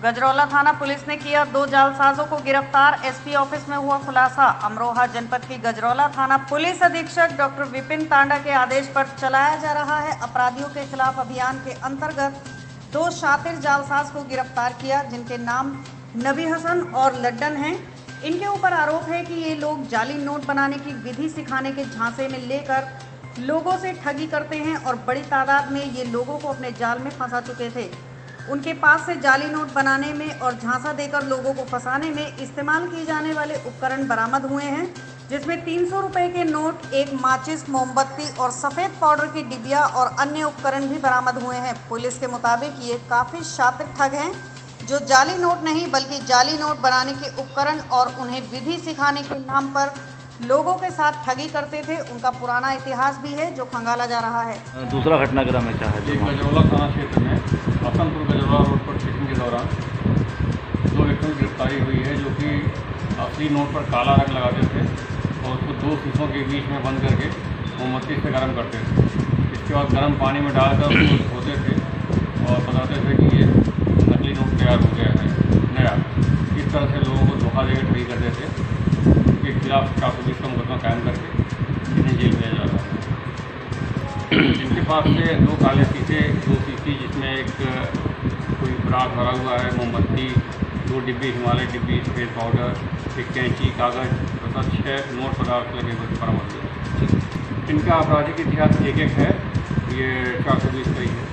गजरौला थाना पुलिस ने किया 2 जालसाजों को गिरफ्तार। एसपी ऑफिस में हुआ खुलासा। अमरोहा जनपद की गजरौला थाना पुलिस अधीक्षक डॉक्टर विपिन तांडा के आदेश पर चलाया जा रहा है अपराधियों के खिलाफ अभियान के अंतर्गत 2 शातिर जालसाज को गिरफ्तार किया, जिनके नाम नबी हसन और लड्डन हैं। इनके ऊपर आरोप है कि ये लोग जाली नोट बनाने की विधि सिखाने के झांसे में लेकर लोगों से ठगी करते हैं और बड़ी तादाद में ये लोगों को अपने जाल में फंसा चुके थे। उनके पास से जाली नोट बनाने में और झांसा देकर लोगों को फंसाने में इस्तेमाल किए जाने वाले उपकरण बरामद हुए हैं, जिसमें 300 रुपये के नोट, एक माचिस, मोमबत्ती और सफ़ेद पाउडर की डिबिया और अन्य उपकरण भी बरामद हुए हैं। पुलिस के मुताबिक ये काफ़ी शातिर ठग हैं, जो जाली नोट नहीं बल्कि जाली नोट बनाने के उपकरण और उन्हें विधि सिखाने के नाम पर लोगों के साथ ठगी करते थे। उनका पुराना इतिहास भी है जो खंगाला जा रहा है। दूसरा घटनाक्रम है क्या है? गजरौला थाना क्षेत्र में हसनपुर गजरौला रोड पर चेकिंग के दौरान 2 व्यक्तियों की गिरफ्तारी हुई है, जो कि असली नोट पर काला रंग लगाते थे और उसको 2 शीशों के बीच में बंद करके मोमबत्ती से गर्म करते थे। इसके बाद गर्म पानी में डालकर उसको धोते थे और बताते थे कि ये नकली नोट तैयार हो गया है नया। इस तरह से लोगों को धोखा देकर ठगी करते थे। के खिलाफ 420 का मुकदमा कायम करके इन्हें जेल भेजा जा रहा है। इनके पास से 2 काले शीशे, 2 शीशी जिसमें एक कोई पराग भरा हुआ है, मोमबत्ती, 2 डिब्बी हिमालय डिब्बी, सफ़ेद पाउडर, एक कैंची, कागज़ तथा 6 नोट पदार्थ लगे हुए बरामद हुए। इनका आपराधिक इतिहास 1 है। ये 420 का ही है।